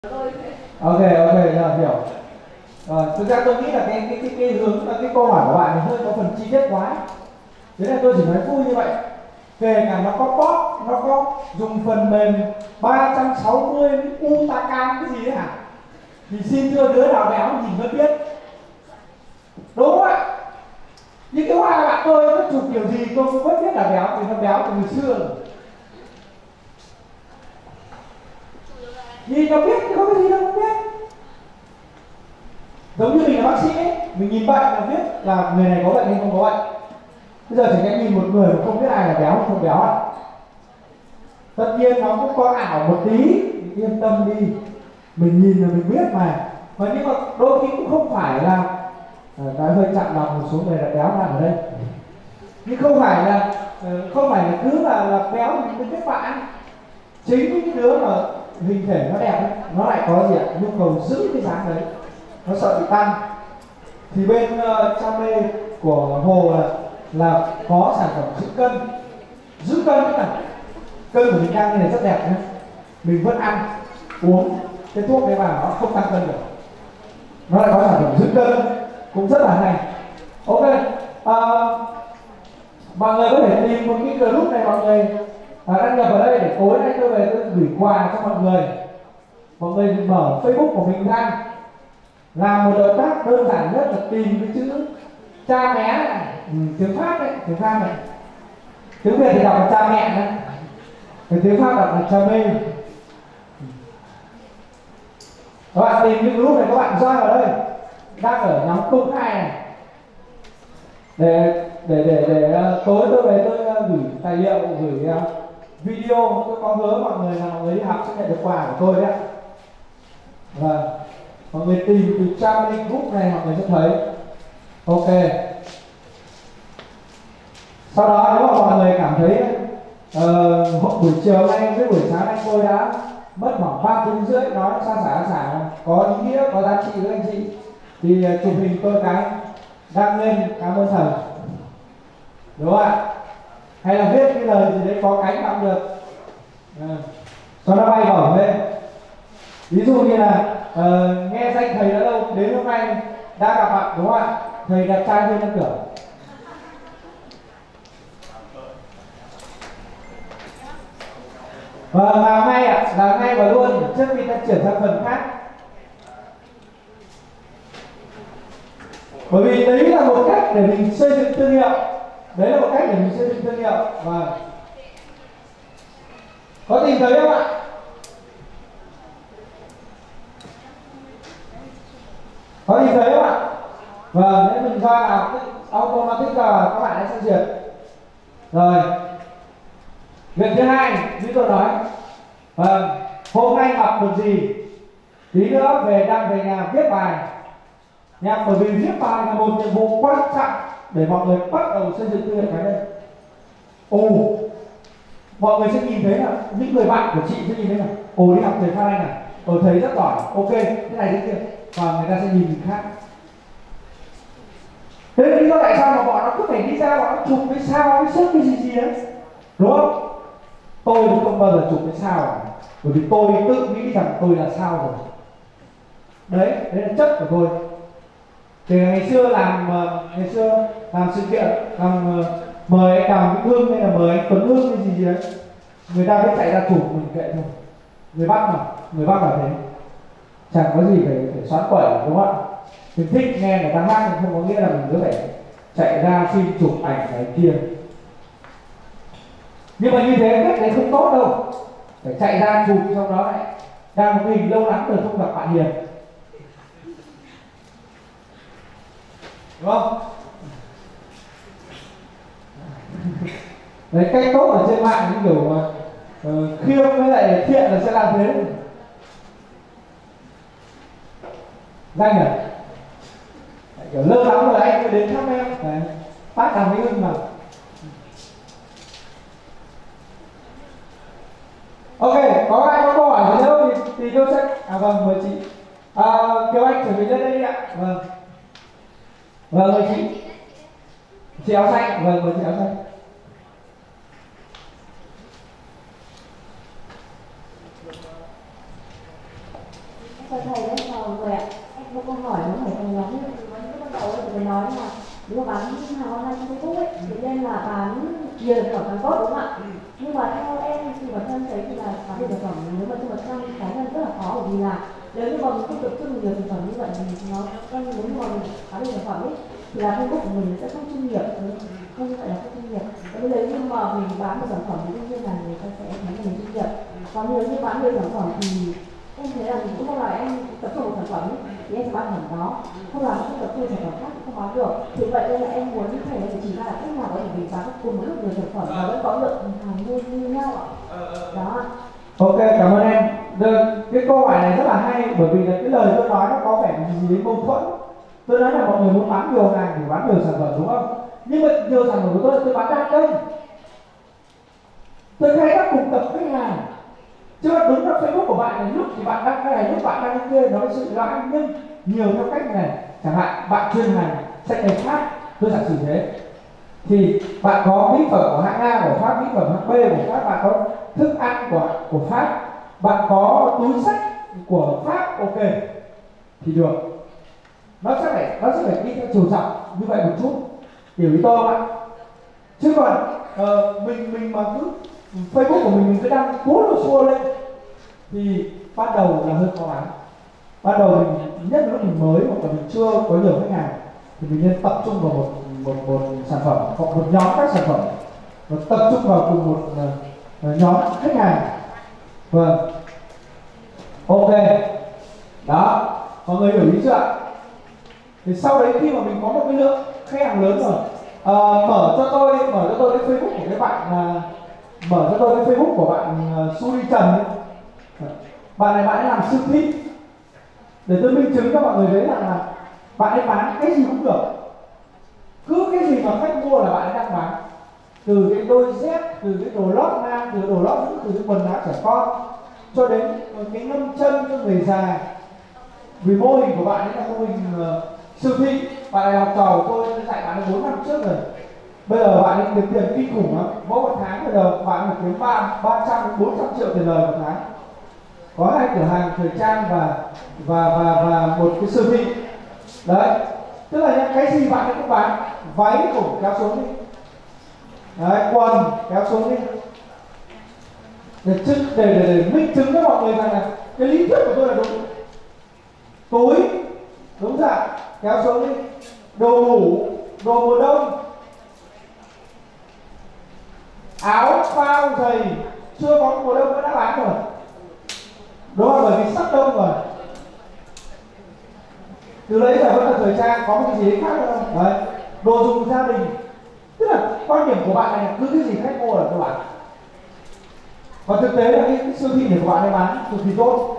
Ok, rồi hiểu. Thực ra tôi nghĩ là cái hướng cái câu hỏi của bạn thì hơi có phần chi tiết quá. Thế nên tôi chỉ nói vui như vậy. Kể cả nó có pop, nó có dùng phần mềm 360 Utacam cái gì đấy hả? Thì xin thưa đứa nào béo nhìn vẫn biết. Đúng không ạ? Những cái hoa bạn tôi nó chụp kiểu gì tôi cũng vẫn biết là béo, vì nó béo từ ngày xưa rồi. Nhìn nó biết thì có cái gì đâu không biết. Giống như mình là bác sĩ ấy, mình nhìn bệnh là biết là người này có bệnh hay không có bệnh. Bây giờ chỉ cần nhìn một người mà không biết ai là béo hay không béo ạ. Tất nhiên nó cũng có ảo một tí, yên tâm đi. Mình nhìn là mình biết mà. Nhưng mà đôi khi cũng không phải là nói hơi chặn lòng một số người là béo nằm ở đây. Nhưng không phải là cứ là béo thì mình biết bạn. Chính những cái đứa mà hình thể nó đẹp ấy, nó lại có gì ạ? Nhu cầu giữ cái dáng đấy, nó sợ bị tăng. Thì bên Chame của Hồ là có sản phẩm giữ cân tức là cân của mình đang như này rất đẹp nhé, mình vẫn ăn uống cái thuốc đấy vào nó không tăng cân được, nó lại có sản phẩm giữ cân cũng rất là hay. Ok, mọi người có thể tìm một cái group này, mọi người đăng nhập vào đây để tối nay tôi về tôi gửi quà cho mọi người. Mọi người mở Facebook của mình ra, làm một động tác đơn giản nhất là tìm cái chữ cha mẹ này, tiếng Pháp đấy, tiếng Pháp này, tiếng Việt thì đọc là cha mẹ đấy, cái tiếng Pháp đọc là cha mê. Các bạn tìm cái group này, các bạn join vào đây, đang ở nhóm công khai này, để tối tôi về tôi gửi tài liệu, gửi video. Tôi có hứa mọi người là mọi người đi học sẽ nhận được quà của tôi đấy ạ. Vâng, mọi người tìm từ Charlie Group này mọi người sẽ thấy. Ok, sau đó nếu mà mọi người cảm thấy buổi chiều nay với buổi sáng nay tôi đã mất khoảng 3 tiếng rưỡi nói xả có ý nghĩa, có giá trị với anh chị, thì chụp hình tôi cái đăng lên cảm ơn thầy, đúng không ạ? Hay là viết cái lời gì đấy có cánh cũng được, cho nó bay bổng lên. Ví dụ như là nghe danh thầy đã lâu, đến hôm nay đã gặp mặt, đúng không ạ? Thầy đẹp trai hơn em tưởng. Và làm ngay ạ, làm ngay và luôn trước khi ta chuyển sang phần khác. Bởi vì đấy là một cách để mình xây dựng thương hiệu. Và có tìm thấy không ạ? Có nhìn thấy không ạ? Vâng, nếu mình ra vào automatic là các bạn sẽ duyệt. Rồi, việc thứ hai như tôi nói, hôm nay học được gì, tí nữa về nhà viết bài nha. Bởi vì viết bài là một nhiệm vụ quan trọng để mọi người bắt đầu xây dựng thương hiệu cá nhân. Mọi người sẽ nhìn thấy là những người bạn của chị sẽ nhìn thấy là đi học thầy Phan Anh à, thầy rất giỏi, ok, thế này thế kia, và người ta sẽ nhìn mình khác. Thế lý do tại sao mà bọn nó cứ phải đi ra bọn nó chụp cái sao cái sức cái gì đấy, đúng không? Tôi cũng không bao giờ chụp cái sao cả, bởi vì tôi tự nghĩ rằng tôi là sao rồi. Đấy là chất của tôi. Thì ngày xưa làm sự kiện, mời anh Đàm Vĩnh Hưng hay là mời anh Tuấn Hưng hay gì đấy, người ta mới chạy ra chụp mình kệ thôi. Người Bắc là thế, chẳng có gì phải xoắn quẩy, đúng không ạ? Mình thích nghe người ta hát nhưng không có nghĩa là mình cứ phải chạy ra xin chụp ảnh này kia. Nhưng mà như thế cách đấy không tốt đâu, phải chạy ra chụp, trong đó lại đang một hình lâu lắm rồi không gặp bạn Hiền, đúng không? Đấy, cách tốt ở trên mạng những kiểu mà khiêm với lại thiện là sẽ làm thế. Danh à? Kiểu lâu lắm rồi anh mới đến thăm em. Đấy, phát Đàm Vĩnh Hưng mà. Ok, có ai có câu hỏi gì đâu thì tôi sẽ vâng, mời chị. Kiều Anh chuẩn bị lên đây đi ạ. Vâng, mời chị. Chị áo xanh, vâng, mời chị áo xanh. thầy đấy chào người ạ. Em có câu hỏi nó phải thầy nhóm ban đầu ấy thì nói là nếu mà bán hàng online trên Facebook ấy thì nên là bán nhiều sản phẩm càng tốt đúng không ạ? Nhưng mà theo em thì bản thân thấy thì là bán nhiều sản phẩm nếu mà trong 100 cá nhân rất là khó, bởi vì là nếu như mà mình không tập trung nhiều sản phẩm như vậy thì nó nếu như mà mình bán nhiều sản phẩm ấy thì là Facebook của mình sẽ không chuyên nghiệp, không như vậy là không chuyên nghiệp. Bởi vì nếu như mà mình bán một sản phẩm thì đương nhiên là người ta sẽ thấy là mình chuyên nghiệp. Còn nếu như bán nhiều sản phẩm thì em thấy là mình cũng không là em tập trung một sản phẩm thì em sẽ bán sản phẩm đó, không là không tập trung sản phẩm khác không bán được. Thì vậy nên là em muốn thầy chỉ ra là cách nào để mình bán cùng một lúc nhiều sản phẩm và vẫn có lượng hàng mua như nhau ạ. Đó. Ok, cảm ơn em. Cái câu hỏi này rất là hay, bởi vì là cái lời tôi nói nó có vẻ gì đấy mâu thuẫn. Tôi nói là mọi người muốn bán nhiều hàng thì bán nhiều sản phẩm đúng không? Nhưng mà nhiều sản phẩm của tôi bán đa kênh. Tôi khai thác cùng tập khách hàng. Chứ đúng là Facebook của bạn này lúc thì bạn đăng cái này, lúc bạn đăng cái kia, nó là sự lãi, nhưng nhiều theo cách này. Chẳng hạn bạn chuyên hàng sách này khác, tôi giả sử thế, thì bạn có mỹ phẩm của hãng A của Pháp, mỹ phẩm hãng B của Pháp, bạn có thức ăn của Pháp, bạn có túi sách của Pháp, ok thì được. Nó sẽ phải đi theo chiều rộng như vậy một chút, hiểu ý tôi không ạ? Chứ còn mình mà cứ Facebook của mình cứ đăng cuốn đồ xua lên thì ban đầu là hơi khó bán. Ban đầu mình nhất là lúc mình mới hoặc là mình chưa có nhiều khách hàng thì mình nên tập trung vào một sản phẩm hoặc một nhóm các sản phẩm và tập trung vào cùng một nhóm khách hàng. Vâng, ok, đó, mọi người hiểu ý chưa ạ? Thì sau đấy khi mà mình có một cái lượng khách hàng lớn rồi, mở cho tôi cái Facebook của cái bạn mở cho tôi cái Facebook của bạn Suri Trần ấy. Bạn này bạn ấy làm siêu thị, để tôi minh chứng cho mọi người thấy rằng là bạn ấy bán cái gì cũng được, cứ cái gì mà khách mua là bạn ấy đang bán, từ cái đôi dép, từ cái đồ lót nam, từ đồ lót nữ, từ cái quần áo trẻ con cho đến cái ngâm chân cho người già. Vì mô hình của bạn ấy là mô hình siêu thị, bạn này học trò của tôi dạy bạn ấy 4 năm trước rồi. Bây giờ bạn ấy kiếm tiền kinh khủng lắm, mỗi một tháng bây giờ bạn ấy kiếm 300 đến 400 triệu tiền lời một tháng. Có 2 cửa hàng thời trang và một cái siêu thị. Đấy, tức là cái gì bạn ấy cũng bán, váy cổ kéo xuống đi, đấy, quần kéo xuống đi, để minh chứng cho mọi người rằng là cái lý thuyết của tôi là đúng. Túi đúng dạng kéo xuống đi, đồ ngủ, đồ mùa đông, áo phao giày chưa có mùa đông vẫn đã bán rồi, đúng không? Bởi vì sắp đông rồi. Từ đấy giờ vẫn là thời trang, có một cái gì khác không? Đấy, đồ dùng gia đình. Tức là quan điểm của bạn này cứ cái gì khách mua là tôi bán. Và thực tế là cái siêu thị này của bạn ấy bán cực kỳ tốt.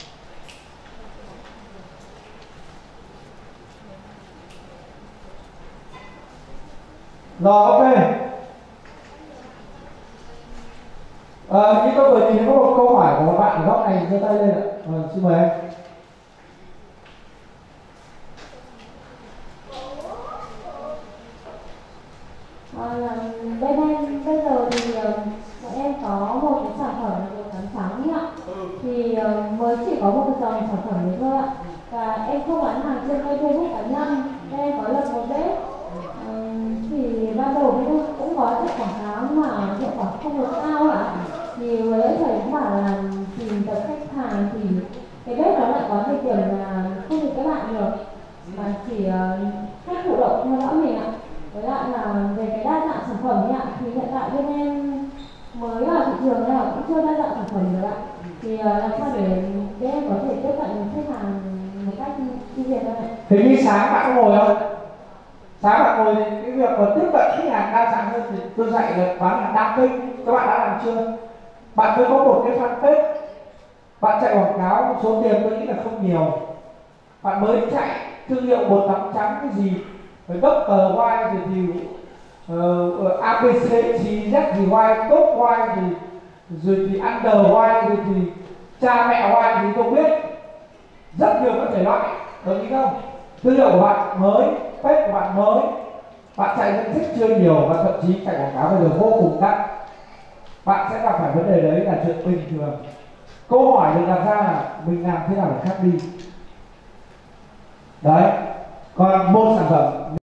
Rồi, ok. Như tôi vừa nhìn có một câu hỏi của một bạn ở góc này, giơ tay lên ạ. Xin mời em. Bên em bây giờ thì bọn em có một cái sản phẩm là đồ trắng trắng ạ. Thì mới chỉ có một cái dòng sản phẩm đấy thôi ạ. Và em không bán hàng trên Facebook cá nhân, nên em có lập một bếp. Thì ban đầu cũng có cái quảng cáo mà hiệu quả không được cao ạ. Thì với thầy cũng bảo là tìm tập khách hàng thì cái bếp đó lại có thời điểm là không được các bạn được, mà chỉ khách thụ động theo dõi mình ạ. Với lại là về cái đa dạng sản phẩm ấy ạ, thì hiện tại bên em mới vào thị trường nên là cũng chưa đa dạng sản phẩm được ạ. Thì làm sao để em có thể tiếp cận khách hàng một cách chuyên nghiệp hơn ạ? Thế như sáng bạn có ngồi không? Sáng bạn ngồi thì cái việc mà tiếp cận khách hàng đa dạng hơn thì tôi dạy là bán hàng đa kênh. Các bạn đã làm chưa? Bạn mới có một cái fanpage, bạn chạy quảng cáo số tiền tôi nghĩ là không nhiều. Bạn mới chạy thương hiệu bột tắm trắng cái gì, phải gấp tờ Y thì ABC thì Z thì Y, top Y thì rồi thì under Y rồi thì cha mẹ Y thì tôi biết rất nhiều các thể loại, đồng ý không? Thương hiệu của bạn mới, page của bạn mới, bạn chạy danh sách chưa nhiều và thậm chí chạy quảng cáo bây giờ vô cùng đắt, bạn sẽ gặp phải vấn đề đấy là chuyện bình thường. Câu hỏi được đặt ra là mình làm thế nào để khác đi. Đấy. Còn một sản phẩm